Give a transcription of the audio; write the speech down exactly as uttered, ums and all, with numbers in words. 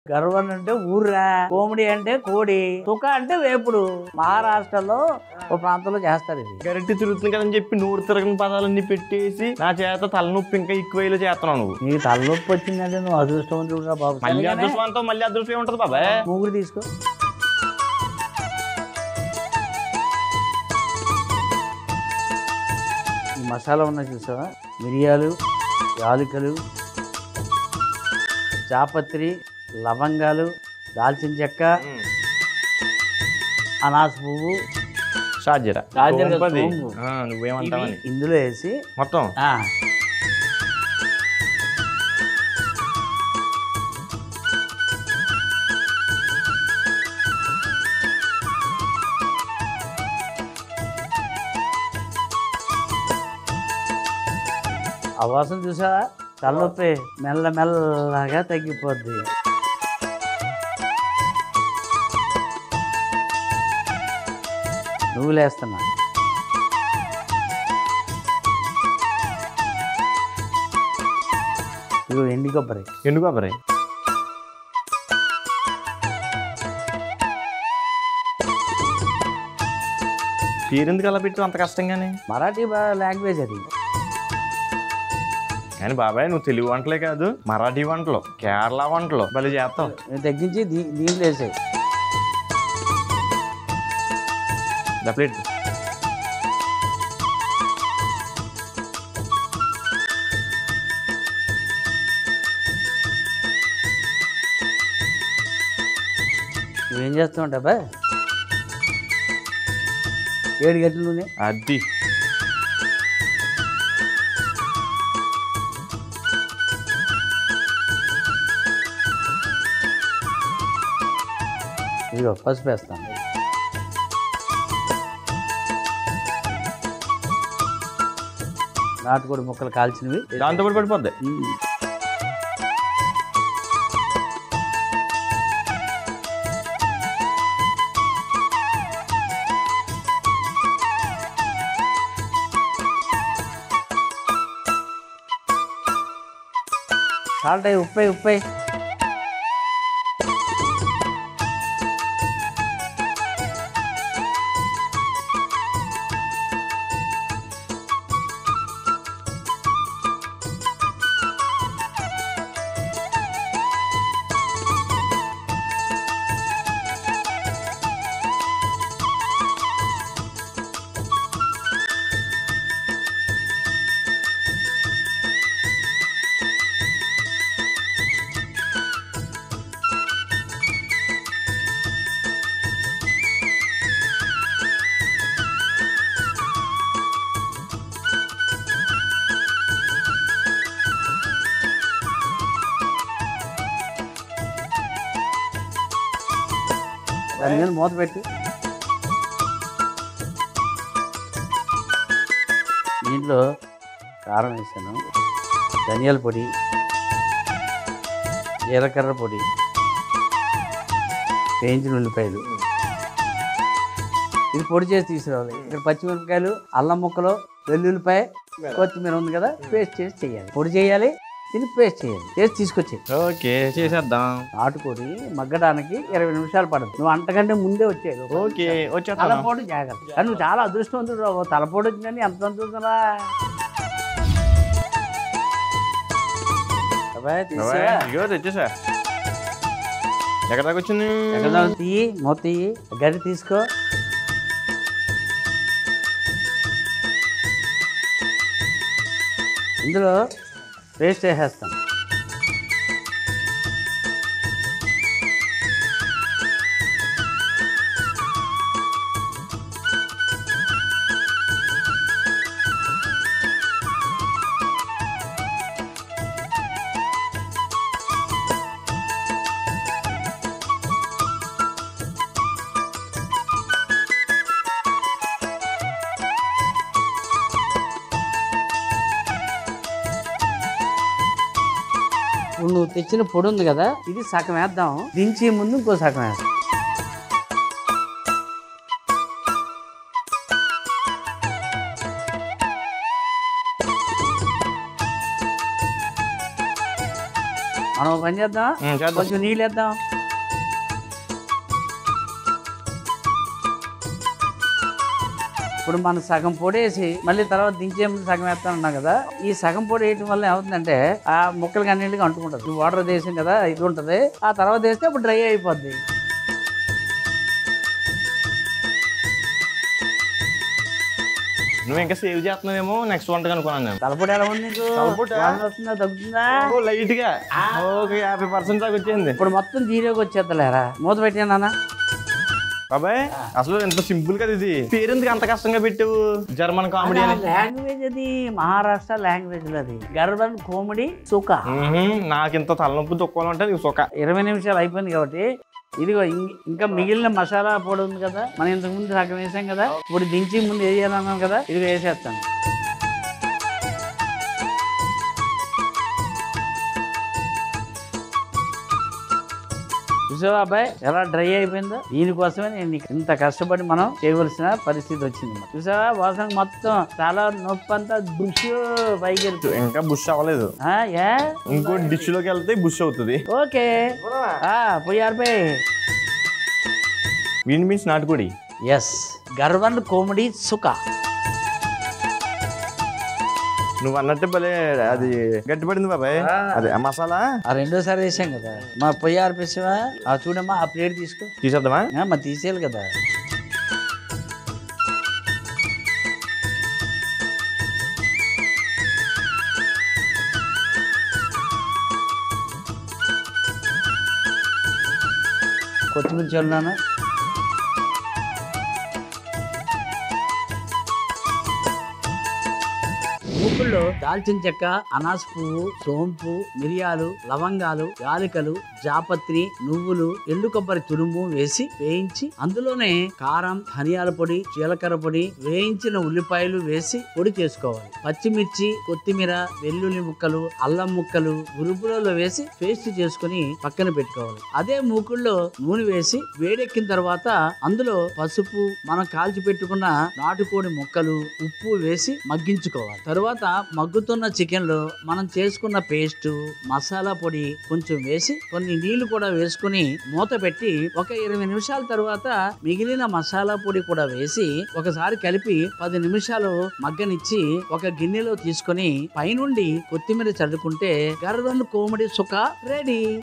గర్వన్ అంటే ఊర్రా, కోమిడి అంటే కోడి, తుక అంటే వేపుడు. మహారాష్ట్రలో ఒక ప్రాంతంలో చేస్తారు ఇది. గరిటె తిరుగుతుంది కదని చెప్పి నూరు తిరగని పదాలన్నీ పెట్టేసి నా చేత తలనొప్పి ఇంకా ఎక్కువ చేస్తున్నావు నువ్వు. నీకు తలనొప్పి వచ్చిందంటే నువ్వు అదృష్టవంతుడుగా బాబు. మళ్ళీ అదృష్టం అంటావు, మళ్ళీ అదృష్టం ఏముంటది బాబాయ్? మూగుడు తీసుకో. ఈ మసాలా ఉన్న చూసావా, మిరియాలు, యాలకులు, జాపత్రి, లవంగాలు, దాల్చిన చెక్క, అనాస పువ్వు, షాజీరా, షాజీరా నువ్వేమంటావని ఇందులో వేసి మొత్తం ఆ వాసన చూసావా, తలనొప్పి మెల్ల మెల్లగా తగ్గిపోద్ది. నువ్వులు వేస్తున్నా. ఇదిగో ఎండి కొబ్బరి. ఎండు కొబ్బరి పేరెందుకు అలా పెట్టు అంత కష్టంగానే? మరాఠీ లాంగ్వేజ్ అది. కానీ బాబాయ్ నువ్వు తెలుగు వంటలే కాదు, మరాఠీ వంటలు, కేరళ వంటలు భలే చేస్తావు. నేను తగ్గించి దీ దీంట్లో వేసాయి. ప్లేట్ నువ్వేం చేస్తావు అంటే అబ్బాయి, ఏడు గంటల నూనె అది ఇదిగో పసుపు వేస్తాను. నాటుకోడి ముక్కలు కాల్చినవి దాంతో పాటు పడిపోద్ది. సాల్ట్ అయ్యి ఉప్పై ఉప్పై దాని మీద మూత పెట్టి దీంట్లో కారం వేసాను, ధనియాల పొడి, జీలకర్ర పొడి, వేయించిన ఉల్లిపాయలు, ఇది పొడి చేసి తీసుకురావాలి. ఇక్కడ పచ్చిమిరపకాయలు, అల్లం ముక్కలు, వెల్లుల్లిపాయ, కొత్తిమీర ఉంది కదా, పేస్ట్ చేసి చేయాలి. పొడి చేయాలి, దీన్ని పేస్ట్ చేయాలి, చేసి తీసుకొచ్చేది. ఓకే చేసేద్దాం. నాటుకోడి మగ్గడానికి ఇరవై నిమిషాలు పడదు. నువ్వు అంతకంటే ముందే వచ్చేది. ఓకే వచ్చే తలపోటు జాగ్రత్త. కానీ నువ్వు చాలా అదృష్టవంతుడు. తలపోటు వచ్చిందని ఎంత సంతోషంరా. తెచ్చేసా. ఎక్కడ దాకా వచ్చింది? ఎక్కడ తీయి, మూత తీయి, గడి తీసుకో. ఇందులో పేస్ట్ వేసేస్తాను. ఇప్పుడు నువ్వు తెచ్చిన పొడి ఉంది కదా, ఇది సగం వేద్దాం. దించే ముందు ఇంకో సగం వేస్తాం. మనం మనం పని చేద్దాం, కొంచెం నీళ్ళు వేద్దాం. ఇప్పుడు మనం సగం పొడి వేసి మళ్ళీ తర్వాత దించే ముందు సగం వేస్తానన్నాం కదా, ఈ సగం పొడి వేయటం వల్ల ఏమవుతుందంటే ఆ ముక్కలకి అన్నింటికి అంటుకుంటుంది. వాటర్ వేసాం కదా, ఇది ఉంటుంది. ఆ తర్వాత వేస్తే అప్పుడు డ్రై అయిపోద్ది. నువ్వు ఇంకా సేవ్ చేస్తున్నావేమో నెక్స్ట్ వంట అనుకున్నాను నేను. తలపొడి ఎలా ఉంది నీకు? వస్తుందా, తగ్గుతుందా? లైట్ గా ఒక యాభై పర్సెంట్ దాకా వచ్చింది. ఇప్పుడు మొత్తం జీరోకి వచ్చేద్దలేరా, మూత పెట్టానా బాబాయ్? అసలు ఎంత సింపుల్ కదా ఇది. పేరెందుకు అంత కష్టంగా పెట్టావు? జర్మన్ కామెడీ అని లాంగ్వేజ్, అది మహారాష్ట్ర లాంగ్వేజ్. అది గర్వన్ కామెడీ సుఖ. నాకు ఇంత తలనొప్పి తొక్కాలి అంటే సుఖ. ఇరవై నిమిషాలు అయిపోయింది కాబట్టి ఇదిగో ఇంకా మిగిలిన మసాలా పొడి ఉంది కదా, మనం ఇంతకు ముందు సగం వేసాం కదా, ఇప్పుడు దించి ముందు వేయాలన్నాం కదా, ఇది వేసేస్తాను. చూసావా అబ్బాయి ఎలా డ్రై అయిపోయిందో? దీనికోసమే నేను ఇంత కష్టపడి మనం చేయవలసిన పరిస్థితి వచ్చింది. చూసావా వాసన మొత్తం చాలా నొప్పి అంతా బుష్ పైకి. ఇంకా బుష్ అవ్వలేదు, ఇంకో డిష్ లోకి వెళ్తే బుష్ అవుతుంది. ఓకే పోయారు బై. వీన్ మీన్స్ నాటుకోడి. ఎస్, గర్వన్ కామెడీ సుఖ. నువ్వు అన్నట్టే భలే అది గట్టిపడింది బాబాయ్. అదే మసాలా ఆ రెండోసారి వేసాం కదా, మా పొయ్యి ఆర్పేసావా? ఆ చూడమ్మా, ఆ ప్లేట్ తీసుకో. తీసేద్దామా? మరి తీసేయాలి కదా. కొత్తిమీర చల్లున్నాను. మూకుల్లో దాల్చిన చెక్క, అనాస పువ్వు, సోంపు, మిరియాలు, లవంగాలు, యాలకులు, జాపత్రి, నువ్వులు, ఎండు కొబ్బరి తురుము వేసి వేయించి అందులోనే కారం, ధనియాల పొడి, జీలకర్ర పొడి, వేయించిన ఉల్లిపాయలు వేసి పొడి చేసుకోవాలి. పచ్చిమిర్చి, కొత్తిమీర, వెల్లుల్లి ముక్కలు, అల్లం ముక్కలు ఉరుపులలో వేసి పేస్ట్ చేసుకుని పక్కన పెట్టుకోవాలి. అదే మూకుల్లో నూనె వేసి వేడెక్కిన తర్వాత అందులో పసుపు, మనం కాల్చి పెట్టుకున్న నాటుకోడి ముక్కలు, ఉప్పు వేసి మగ్గించుకోవాలి. తరువాత మగ్గుతున్న చికెన్ లో మనం చేసుకున్న పేస్ట్, మసాలా పొడి కొంచెం వేసి కొన్ని నీళ్లు కూడా వేసుకుని మూత పెట్టి ఒక ఇరవై నిమిషాల తర్వాత మిగిలిన మసాలా పొడి కూడా వేసి ఒకసారి కలిపి పది నిమిషాలు మగ్గనిచ్చి ఒక గిన్నెలో తీసుకొని పైనుండి కొత్తిమీర చల్లుకుంటే గర్వన్ కామెడీ సుఖ రెడీ.